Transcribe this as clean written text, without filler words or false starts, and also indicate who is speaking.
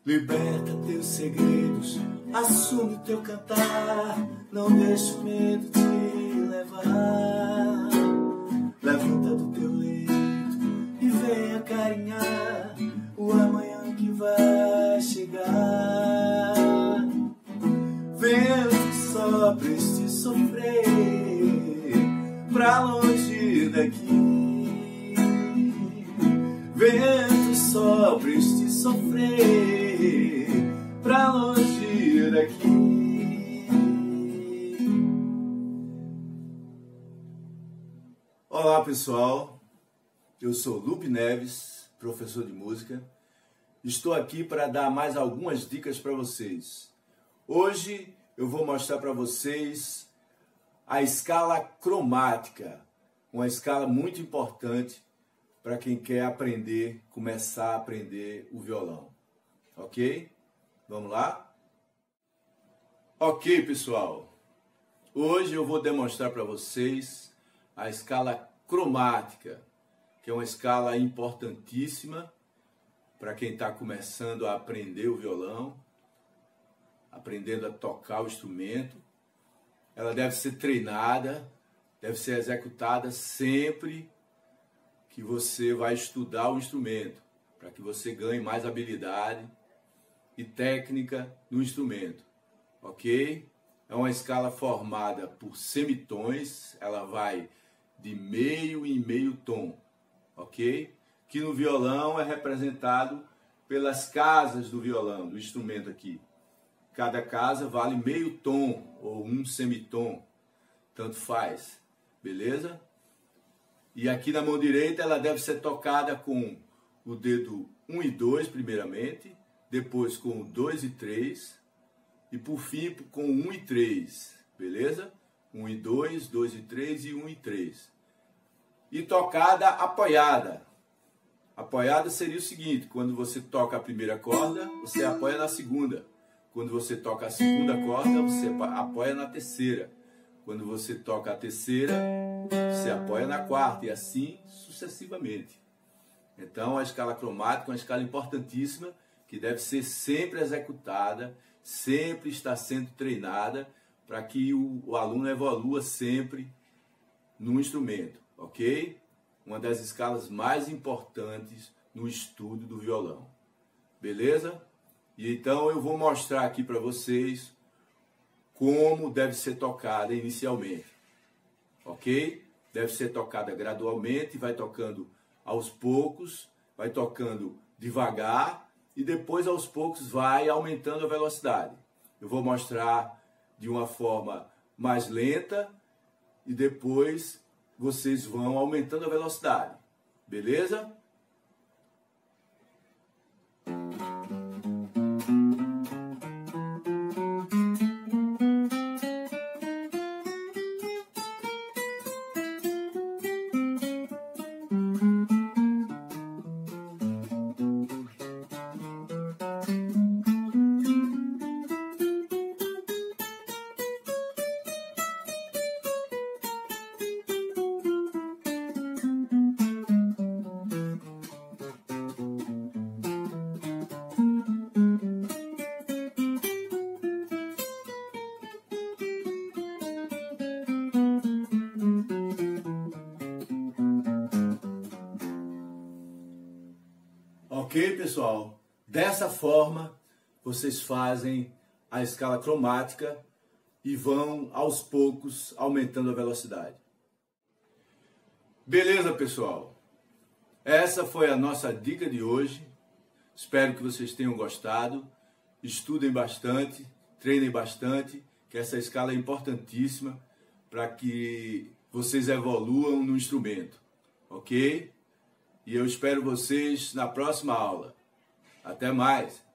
Speaker 1: Liberta teus segredos, assume teu cantar, não deixe o medo te levar. Levanta do teu leito e venha carinhar o amanhã que vai chegar. Vento sopra este sofrer pra longe daqui. Vento sopra este sofrer pra longe daqui. Olá pessoal, eu sou Lupe Neves, professor de música. Estou aqui para dar mais algumas dicas para vocês. Hoje eu vou mostrar para vocês a escala cromática, uma escala muito importante para quem quer aprender, começar a aprender o violão. Ok? Vamos lá? Ok, pessoal. Hoje eu vou demonstrar para vocês a escala cromática, que é uma escala importantíssima para quem está começando a aprender o violão, aprendendo a tocar o instrumento. Ela deve ser treinada, deve ser executada sempre que você vai estudar o instrumento, para que você ganhe mais habilidade e técnica no instrumento, ok? É uma escala formada por semitons, ela vai de meio em meio tom, ok? Que no violão é representado pelas casas do violão, do instrumento aqui. Cada casa vale meio tom ou um semitom, tanto faz, beleza? E aqui na mão direita ela deve ser tocada com o dedo 1 e 2 primeiramente, depois com o 2 e 3 e por fim com 1 e 3, beleza? 1 e 2, 2 e 3 e 1 e 3. E tocada apoiada. Apoiada seria o seguinte: quando você toca a primeira corda, você apoia na segunda. Quando você toca a segunda corda, você apoia na terceira. Quando você toca a terceira, você apoia na quarta e assim sucessivamente. Então a escala cromática é uma escala importantíssima que deve ser sempre executada, sempre está sendo treinada para que o aluno evolua sempre no instrumento, ok? Uma das escalas mais importantes no estudo do violão, beleza? E então eu vou mostrar aqui para vocês como deve ser tocada inicialmente, ok? Deve ser tocada gradualmente, vai tocando aos poucos, vai tocando devagar e depois aos poucos vai aumentando a velocidade. Eu vou mostrar de uma forma mais lenta e depois vocês vão aumentando a velocidade, beleza? Ok, pessoal? Dessa forma, vocês fazem a escala cromática e vão, aos poucos, aumentando a velocidade. Beleza, pessoal? Essa foi a nossa dica de hoje. Espero que vocês tenham gostado. Estudem bastante, treinem bastante, que essa escala é importantíssima para que vocês evoluam no instrumento, ok? E eu espero vocês na próxima aula. Até mais!